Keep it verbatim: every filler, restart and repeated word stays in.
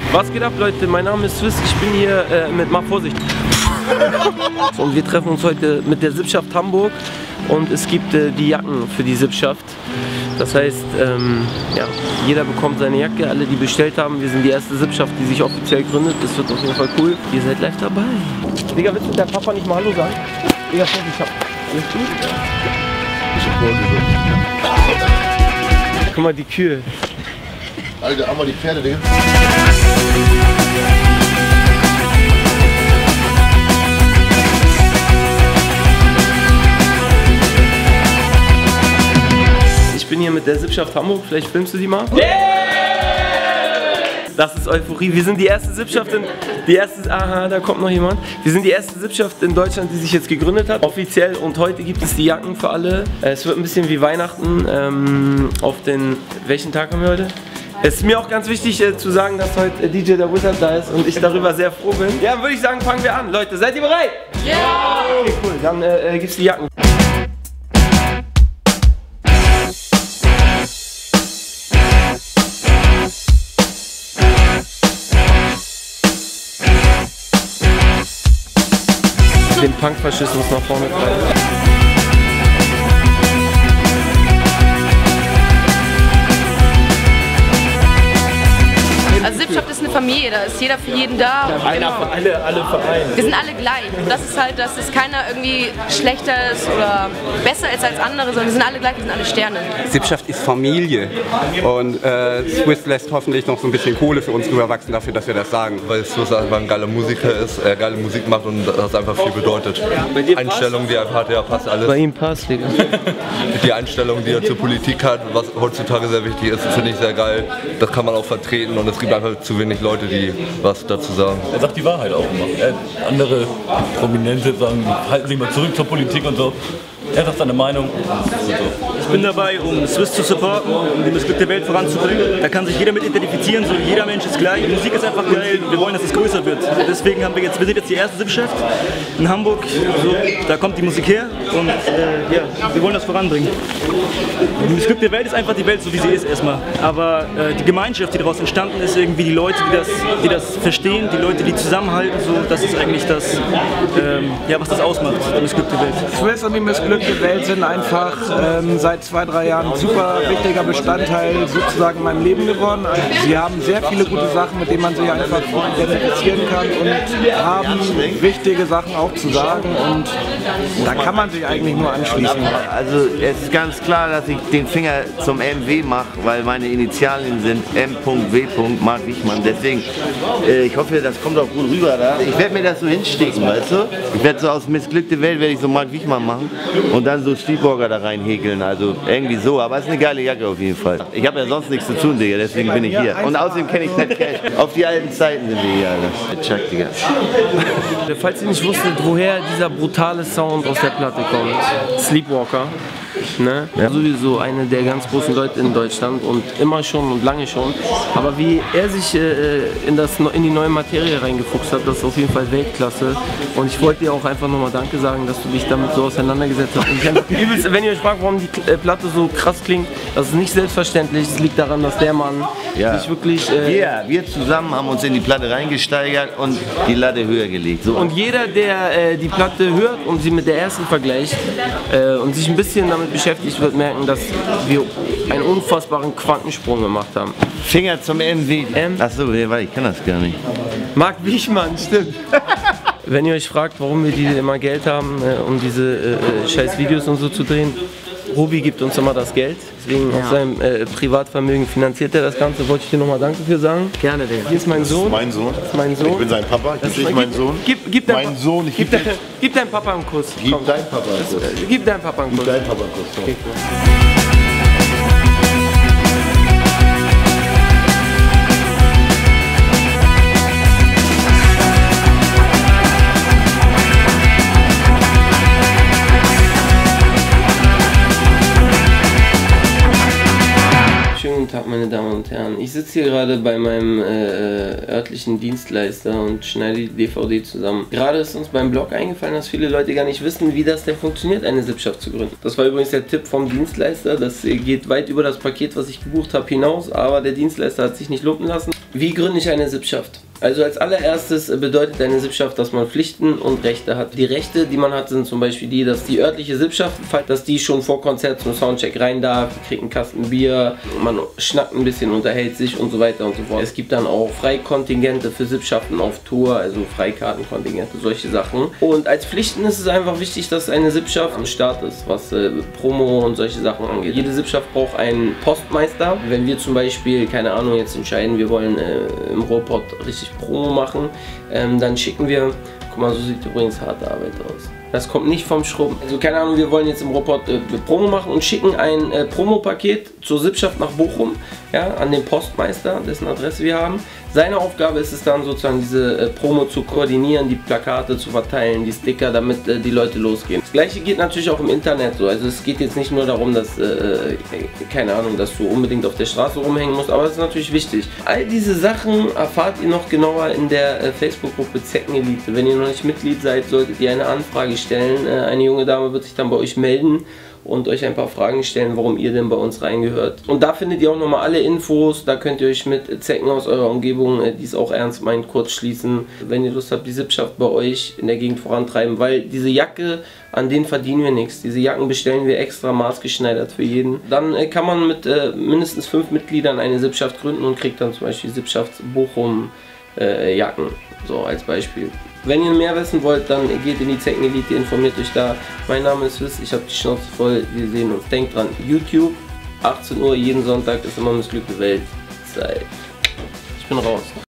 Was geht ab, Leute? Mein Name ist Swiss, ich bin hier äh, mit, mach Vorsicht. Und wir treffen uns heute mit der Sippschaft Hamburg und es gibt äh, die Jacken für die Sippschaft. Das heißt, ähm, ja, jeder bekommt seine Jacke, alle die bestellt haben. Wir sind die erste Sippschaft, die sich offiziell gründet. Das wird auf jeden Fall cool. Ihr seid live dabei. Digga, willst du mit deinem Papa nicht mal Hallo sagen? Digga, ich hab... Alles gut? Ich hab vorgesagt. Guck mal, die Kühe. Alter, einmal die Pferde, Digga. Ich bin hier mit der Sippschaft Hamburg, vielleicht filmst du die mal? Yeah! Das ist Euphorie. Wir sind die erste Sippschaft in... Die erste... Aha, da kommt noch jemand. Wir sind die erste Sippschaft in Deutschland, die sich jetzt gegründet hat, offiziell. Und heute gibt es die Jacken für alle. Es wird ein bisschen wie Weihnachten. Ähm, auf den... Welchen Tag haben wir heute? Es ist mir auch ganz wichtig äh, zu sagen, dass heute äh, D J der Wizard da ist und ich darüber sehr froh bin. Ja, würde ich sagen, fangen wir an. Leute, seid ihr bereit? Ja! Okay, cool. Dann äh, äh, gibt's die Jacken. Den Punkfaschismus nach vorne treiben. Also Sippschaft ist eine Familie, da ist jeder für jeden da. Ja, einer für alle, alle Vereine. Wir sind alle gleich und das ist halt, dass es keiner irgendwie schlechter ist oder besser ist als andere, sondern wir sind alle gleich, wir sind alle Sterne. Sippschaft ist Familie und äh, Swiss lässt hoffentlich noch so ein bisschen Kohle für uns rüberwachsen dafür, dass wir das sagen. Weil Swiss einfach ein geiler Musiker ist, er geile Musik macht und das einfach viel bedeutet. Ja. Einstellung, die er hat, ja passt alles. Bei ihm passt, Digga. Die Einstellung, die er zur Politik hat, was heutzutage sehr wichtig ist, finde ich sehr geil. Das kann man auch vertreten und es gibt einfach zu wenig Leute, die was dazu sagen. Er sagt die Wahrheit auch immer. Er, andere Prominente sagen, halten sich mal zurück zur Politik und so. Er sagt seine Meinung. Ich bin dabei, um Swiss zu supporten, um die Musik der Welt voranzubringen. Da kann sich jeder mit identifizieren, so jeder Mensch ist gleich. Die Musik ist einfach geil und wir wollen, dass es größer wird. Deswegen haben wir jetzt, wir sind jetzt die erste Sippschaft in Hamburg. So, da kommt die Musik her und äh, ja, wir wollen das voranbringen. Die Musik der Welt ist einfach die Welt, so wie sie ist erstmal. Aber äh, die Gemeinschaft, die daraus entstanden ist, irgendwie die Leute, die das, die das verstehen, die Leute, die zusammenhalten, so, das ist eigentlich das, ähm, ja, was das ausmacht, die Musik der Welt. Swiss und die Musik der Welt sind einfach ähm, seit zwei, drei Jahren ein super wichtiger Bestandteil sozusagen in meinem Leben geworden. Also sie haben sehr viele gute Sachen, mit denen man sich einfach identifizieren kann und haben wichtige Sachen auch zu sagen und da kann man sich eigentlich nur anschließen. Also es ist ganz klar, dass ich den Finger zum M W mache, weil meine Initialien sind M W Marc Wichmann. Deswegen, äh, ich hoffe, das kommt auch gut rüber da. Ich werde mir das so hinstecken, weißt du? Ich werde so aus Missglückte Welt werde ich so Marc Wichmann machen. Und dann so Stiefburger da rein häkeln, also irgendwie so, aber es ist eine geile Jacke auf jeden Fall. Ich habe ja sonst nichts zu tun, Digga, deswegen bin ich hier. Und außerdem kenne ich Ted Cash. Auf die alten Zeiten sind wir hier, Alter. Check, Digga. Falls ihr nicht wusstet, woher dieser brutale Sound aus der Platte kommt, Sleepwalker. Ne? Ja. Sowieso eine der ganz großen Leute in Deutschland und immer schon und lange schon. Aber wie er sich äh, in, das, in die neue Materie reingefuchst hat, das ist auf jeden Fall Weltklasse. Und ich wollte dir auch einfach nochmal Danke sagen, dass du dich damit so auseinandergesetzt hast. Und ich einfach, übelst, wenn ihr euch fragt, warum die äh, Platte so krass klingt, das ist nicht selbstverständlich. Es liegt daran, dass der Mann ja. sich wirklich... Äh, wir, wir zusammen haben uns in die Platte reingesteigert und die Latte höher gelegt. So. Und jeder, der äh, die Platte hört und sie mit der ersten vergleicht äh, und sich ein bisschen damit beschäftigt wird, merken, dass wir einen unfassbaren Quantensprung gemacht haben. Finger zum M W. Ähm? Achso, ich kann das gar nicht. Marc Wichmann, stimmt. Wenn ihr euch fragt, warum wir die immer Geld haben, äh, um diese äh, scheiß Videos und so zu drehen, Ruby gibt uns immer das Geld, deswegen ja. aus seinem äh, Privatvermögen finanziert er das Ganze. Wollte ich dir nochmal Danke für sagen. Gerne, Digga. Hier ist mein Sohn. Das ist mein Sohn. Das ist mein Sohn. Ich bin sein Papa, ich bin nicht mein Sohn. Gib, gib dein mein Sohn, ich gib, geb dein, gib deinem Papa einen Kuss. Gib Komm. deinem Papa einen Kuss. Das, äh, gib deinem Papa einen Kuss. Gib deinem Papa einen Kuss. Okay, cool. Schönen Tag, meine meine Damen und Herren. Ich sitze hier gerade bei meinem äh, örtlichen Dienstleister und schneide die D V D zusammen. Gerade ist uns beim Blog eingefallen, dass viele Leute gar nicht wissen, wie das denn funktioniert, eine Sippschaft zu gründen. Das war übrigens der Tipp vom Dienstleister. Das geht weit über das Paket, was ich gebucht habe, hinaus, aber der Dienstleister hat sich nicht lumpen lassen. Wie gründe ich eine Sippschaft? Also als allererstes bedeutet eine Sippschaft, dass man Pflichten und Rechte hat. Die Rechte, die man hat, sind zum Beispiel die, dass die örtliche Sippschaft, dass die schon vor Konzert zum Soundcheck rein darf, kriegt einen Kasten Bier, man schnackt ein bisschen, unterhält sich und so weiter und so fort. Es gibt dann auch Freikontingente für Sippschaften auf Tour, also Freikartenkontingente, solche Sachen. Und als Pflichten ist es einfach wichtig, dass eine Sippschaft am Start ist, was äh, Promo und solche Sachen angeht. Jede Sippschaft braucht einen Postmeister. Wenn wir zum Beispiel, keine Ahnung, jetzt entscheiden, wir wollen äh, im Ruhrpott richtig Promo machen, ähm, dann schicken wir, guck mal, so sieht übrigens harte Arbeit aus. Das kommt nicht vom Schrubben. Also keine Ahnung, wir wollen jetzt im Ruhrpott äh, Promo machen und schicken ein äh, Promopaket zur Sippschaft nach Bochum, ja, an den Postmeister, dessen Adresse wir haben. Seine Aufgabe ist es dann sozusagen, diese äh, Promo zu koordinieren, die Plakate zu verteilen, die Sticker, damit äh, die Leute losgehen. Das gleiche geht natürlich auch im Internet so. Also es geht jetzt nicht nur darum, dass, äh, keine Ahnung, dass du unbedingt auf der Straße rumhängen musst, aber das ist natürlich wichtig. All diese Sachen erfahrt ihr noch genauer in der äh, Facebook-Gruppe Zeckenelite. Wenn ihr noch nicht Mitglied seid, solltet ihr eine Anfrage stellen. Äh, eine junge Dame wird sich dann bei euch melden und euch ein paar Fragen stellen, warum ihr denn bei uns reingehört. Und da findet ihr auch nochmal alle Infos, da könnt ihr euch mit Zecken aus eurer Umgebung, die es auch ernst meint, kurz schließen, wenn ihr Lust habt, die Sippschaft bei euch in der Gegend vorantreiben, weil diese Jacke, an denen verdienen wir nichts. Diese Jacken bestellen wir extra maßgeschneidert für jeden. Dann äh, kann man mit äh, mindestens fünf Mitgliedern eine Sippschaft gründen und kriegt dann zum Beispiel Sippschaft Bochum äh, Jacken, so als Beispiel. Wenn ihr mehr wissen wollt, dann geht in die Zeckenelite, informiert euch da. Mein Name ist Wiss, ich habe die Schnauze voll, wir sehen uns. Denkt dran, YouTube, achtzehn Uhr jeden Sonntag ist immer missglückte Weltzeit. Ich bin raus.